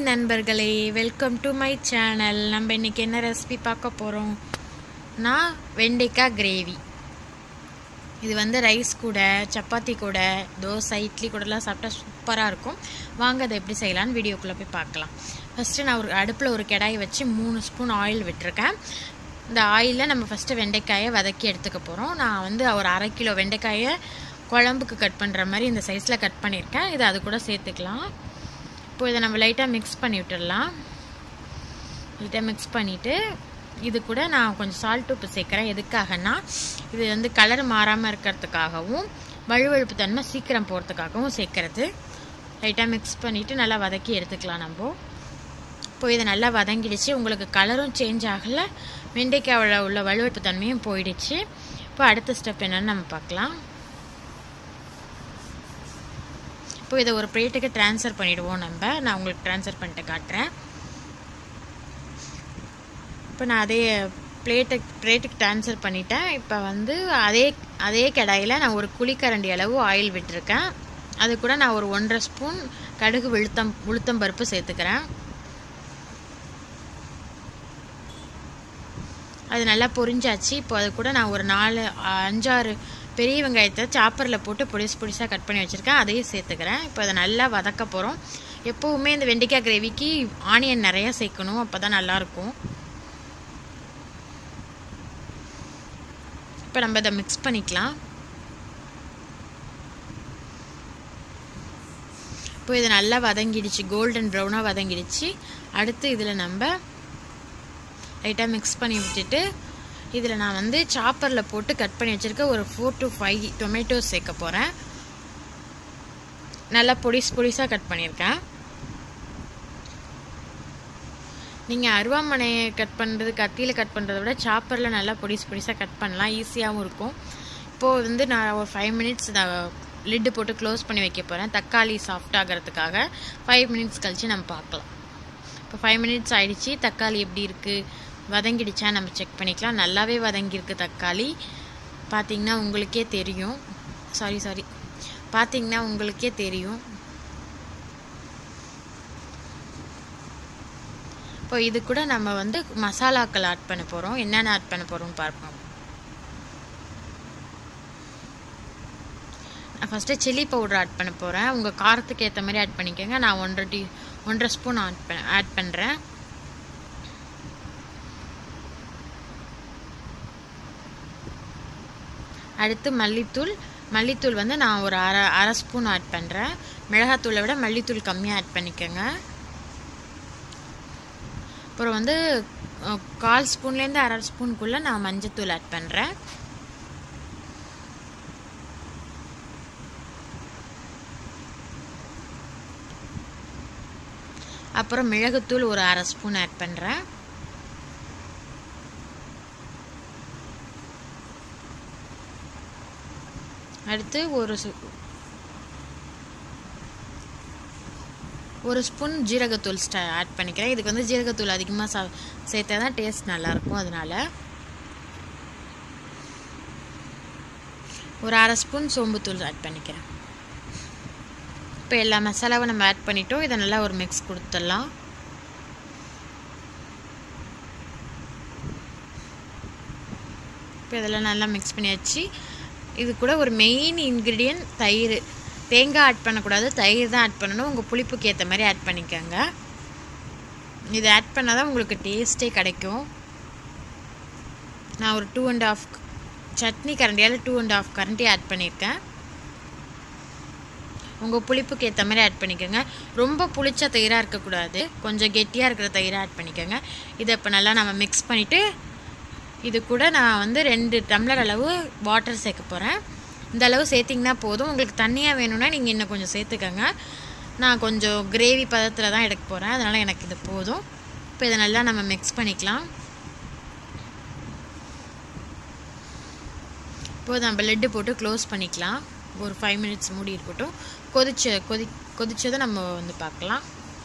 நண்பர்களே, welcome to my channel. நம்ம இன்றைக்கி என்ன ரெசிபி பார்க்க போகிறோம்னா வெண்டைக்காய் கிரேவி. இது வந்து ரைஸ் கூட, சப்பாத்தி கூட, தோசை, இட்லி கூடலாம் சாப்பிட்டா சூப்பராக இருக்கும். வாங்க அதை எப்படி செய்யலான்னு வீடியோக்குள்ளே போய் பார்க்கலாம். ஃபஸ்ட்டு நான் அடுப்பில் ஒரு கடாயை வச்சு 3 ஸ்பூன் ஆயில் விட்டுருக்கேன். இந்த ஆயிலில் நம்ம ஃபஸ்ட்டு வெண்டைக்காயை வதக்கி எடுத்துக்க போகிறோம். நான் வந்து ஒரு 1/2 கிலோ வெண்டைக்காயை குழம்புக்கு கட் பண்ணுற மாதிரி இந்த சைஸில் கட் பண்ணியிருக்கேன். இதை அது கூட சேர்த்துக்கலாம். இப்போ இதை நம்ம லைட்டாக மிக்ஸ் பண்ணி விட்டுடலாம். லைட்டாக மிக்ஸ் பண்ணிவிட்டு இது கூட நான் கொஞ்சம் சால்ட் உப்பு சேர்க்குறேன். எதுக்காகனா இது வந்து கலர் மாறாமல் இருக்கிறதுக்காகவும் வழுவழுப்பு தன்மை சீக்கிரம் போகிறதுக்காகவும் சேர்க்குறது. லைட்டாக மிக்ஸ் பண்ணிவிட்டு நல்லா வதக்கி எடுத்துக்கலாம் நம்ம. இப்போ இதை நல்லா வதங்கிடுச்சு. உங்களுக்கு கலரும் சேஞ்ச் ஆகலை, வெண்டைக்காயில் உள்ள வழுவழுப்பு தன்மையும் போயிடுச்சு. இப்போ அடுத்த ஸ்டெப் என்னன்னு நம்ம பார்க்கலாம். இப்போ இதை ஒரு பிளேட்டுக்கு ட்ரான்ஸ்ஃபர் பண்ணிவிடுவோம். நான் உங்களுக்கு ட்ரான்ஸ்ஃபர் பண்ணிட்டு காட்டுறேன். இப்போ நான் பிளேட்டுக்கு ட்ரான்ஸ்ஃபர் பண்ணிட்டேன். இப்போ வந்து அதே கடாயில் நான் ஒரு குழிக்கரண்டி அளவு ஆயில் விட்டுருக்கேன். அது கூட நான் ஒரு 1.5 ஸ்பூன் கடுகு உளுத்தம் பருப்பு சேர்த்துக்கிறேன். அது நல்லா பொரிஞ்சாச்சு. இப்போ அது கூட நான் ஒரு 5-6 பெரிய வெங்காயத்தை சாப்பரில் போட்டு பொடிசாக கட் பண்ணி வச்சுருக்கேன். அதையும் சேர்த்துக்கிறேன். இப்போ அதை நல்லா வதக்க போகிறோம். எப்போவுமே இந்த வெண்டைக்காய் கிரேவிக்கு ஆனியன் நிறையா சேர்க்கணும், அப்போ தான் நல்லாயிருக்கும். இப்போ நம்ம இதை மிக்ஸ் பண்ணிக்கலாம். இப்போ இது நல்லா வதங்கிடுச்சு, கோல்டன் ப்ரௌனாக வதங்கிடுச்சு. அடுத்து இதில் நம்ம லைட்டாக மிக்ஸ் பண்ணி விட்டுட்டு இதில் நான் வந்து சாப்பரில் போட்டு கட் பண்ணி வச்சுருக்க ஒரு 4 to 5 டொமேட்டோஸ் சேர்க்க போகிறேன். நல்லா பொடிசாக கட் பண்ணியிருக்கேன். நீங்கள் அருவாமனையை கட் பண்ணுறது, கத்தியில் கட் பண்ணுறத விட சாப்பரில் நல்லா பொடிசாக கட் பண்ணலாம், ஈஸியாகவும் இருக்கும். இப்போது வந்து நான் ஒரு 5 மினிட்ஸ் லிட்டு போட்டு க்ளோஸ் பண்ணி வைக்க போகிறேன். தக்காளி சாஃப்ட் ஆகிறதுக்காக 5 மினிட்ஸ் கழித்து நம்ம பார்க்கலாம். இப்போ 5 மினிட்ஸ் ஆகிடுச்சி. தக்காளி எப்படி இருக்குது, வதங்கிடுச்சா நம்ம செக் பண்ணிக்கலாம். நல்லாவே வதங்கியிருக்கு தக்காளி. பார்த்திங்கன்னா உங்களுக்கே தெரியும். பார்த்திங்கன்னா உங்களுக்கே தெரியும். இப்போ இது கூட நம்ம வந்து மசாலாக்கள் ஆட் பண்ண போகிறோம். என்னென்ன ஆட் பண்ண போகிறோம்னு பார்ப்போம். நான் ஃபஸ்ட்டு சில்லி பவுடர் ஆட் பண்ண போகிறேன். உங்கள் காரத்துக்கு ஏற்ற மாதிரி ஆட் பண்ணிக்கோங்க. நான் 1.5 ஸ்பூன் ஆட் பண்ணுறேன். அடுத்து மல்லித்தூள் வந்து நான் ஒரு அரை ஸ்பூன் ஆட் பண்ணுறேன். மிளகாத்தூளை விட மல்லித்தூள் கம்மியாக ஆட் பண்ணிக்கோங்க. அப்புறம் வந்து 1/4 ஸ்பூன்லேருந்து அரை ஸ்பூனுக்குள்ளே நான் மஞ்சத்தூள் ஆட் பண்ணுறேன். அப்புறம் மிளகுத்தூள் ஒரு அரை ஸ்பூன் ஆட் பண்ணுறேன். அடுத்து ஒரு ஸ்பூன் ஜீரகத்தூள் ஆட் பண்ணிக்கிறேன். இதுக்கு வந்து ஜீரகத்தூள் அதிகமாக சேர்த்தா தான் டேஸ்ட் நல்லாயிருக்கும். அதனால் ஒரு அரை ஸ்பூன் சோம்புத்தூள் ஆட் பண்ணிக்கிறேன். இப்போ எல்லா மசாலாவும் நம்ம ஆட் பண்ணிட்டோம். இதை நல்லா ஒரு மிக்ஸ் கொடுத்துடலாம். இப்போ இதெல்லாம் நல்லா மிக்ஸ் பண்ணியாச்சு. இது கூட ஒரு மெயின் இன்க்ரீடியன்ட் தயிர். தேங்காய் ஆட் பண்ணக்கூடாது, தயிர் தான் ஆட் பண்ணணும். உங்கள் புளிப்புக்கு ஏற்ற மாதிரி ஆட் பண்ணிக்கோங்க. இது ஆட் பண்ணால் தான் உங்களுக்கு டேஸ்ட்டே கிடைக்கும். நான் ஒரு 2.5 சட்னி கரண்டியால் 2.5 கரண்டி ஆட் பண்ணியிருக்கேன். உங்கள் புளிப்புக்கு ஏற்ற மாதிரி ஆட் பண்ணிக்கோங்க. ரொம்ப புளிச்ச தயிராக இருக்கக்கூடாது, கொஞ்சம் கெட்டியாக இருக்கிற தயிராக ஆட் பண்ணிக்கோங்க. இதை இப்போ நல்லா நம்ம மிக்ஸ் பண்ணிவிட்டு இது கூட நான் வந்து 2 டம்ளர் அளவு வாட்டர் சேர்க்க போகிறேன். இந்த அளவு சேர்த்திங்கன்னா போதும். உங்களுக்கு தண்ணியாக வேணும்னா நீங்கள் இன்னும் கொஞ்சம் சேர்த்துக்கோங்க. நான் கொஞ்சம் கிரேவி பதத்தில் தான் எடுக்க போகிறேன், அதனால் எனக்கு இது போதும். இப்போ இதை நல்லா நம்ம மிக்ஸ் பண்ணிக்கலாம். இப்போது நம்ம லெட்டு போட்டு க்ளோஸ் பண்ணிக்கலாம். ஒரு 5 மினிட்ஸ் மூடி இருக்கட்டும். கொதிச்சதை நம்ம வந்து பார்க்கலாம்.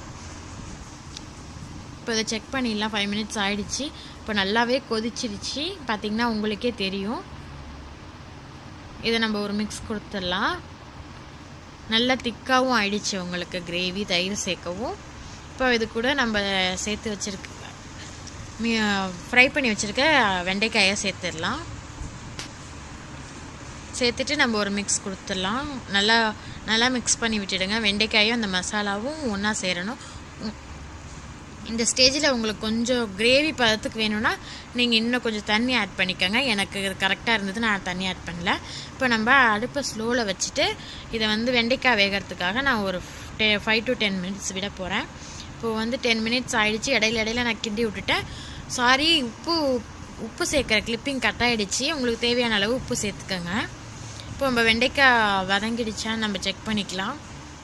இப்போ இதை செக் பண்ணிடலாம். 5 மினிட்ஸ் ஆகிடுச்சு. இப்போ நல்லாவே கொதிச்சிருச்சு, பார்த்திங்கன்னா உங்களுக்கே தெரியும். இதை நம்ம ஒரு மிக்ஸ் கொடுத்துடலாம். நல்லா திக்காகவும் ஆயிடுச்சு உங்களுக்கு கிரேவி, தயிர் சேர்க்கவும். இப்போ இப்போ இது கூட நம்ம சேர்த்து வச்சுருக்க ஃப்ரை பண்ணி வச்சுருக்க வெண்டைக்காயை சேர்த்துடலாம். சேர்த்துட்டு நம்ம ஒரு மிக்ஸ் கொடுத்துடலாம். நல்லா மிக்ஸ் பண்ணி விட்டுடுங்க. வெண்டைக்காயும் அந்த மசாலாவும் ஒன்றா சேரணும். இந்த ஸ்டேஜில் உங்களுக்கு கொஞ்சம் கிரேவி பதத்துக்கு வேணும்னா நீங்கள் இன்னும் கொஞ்சம் தண்ணி ஆட் பண்ணிக்கோங்க. எனக்கு இது கரெக்டாக இருந்தது, நான் தண்ணி ஆட் பண்ணல. இப்போ நம்ம அடுப்பை ஸ்லோவில் வச்சுட்டு இதை வந்து வெண்டைக்காய் வேகிறதுக்காக நான் ஒரு 5 to 10 minutes விட போகிறேன். இப்போது வந்து 10 minutes ஆகிடுச்சு. இடையில நான் கிண்டி விட்டுட்டேன். சாரி, உப்பு சேர்க்குற கிளிப்பிங் கட் ஆகிடுச்சு. உங்களுக்கு தேவையான அளவு உப்பு சேர்த்துக்கோங்க. இப்போ நம்ம வெண்டைக்காய் வதங்கிடுச்சான்னு நம்ம செக் பண்ணிக்கலாம்.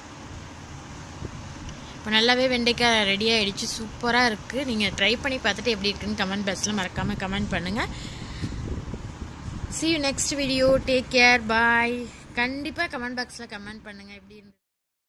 இப்போ நல்லாவே வெண்டைக்காய் ரெடி ஆகிடுச்சு. சூப்பராக இருக்குது. நீங்கள் ட்ரை பண்ணி பார்த்துட்டு எப்படி இருக்குன்னு கமெண்ட் பாக்ஸில் மறக்காமல் கமெண்ட் பண்ணுங்கள். see you next video. take care. bye. கண்டிப்பாக கமெண்ட் பாக்ஸில் கமெண்ட் பண்ணுங்கள் எப்படி இருந்து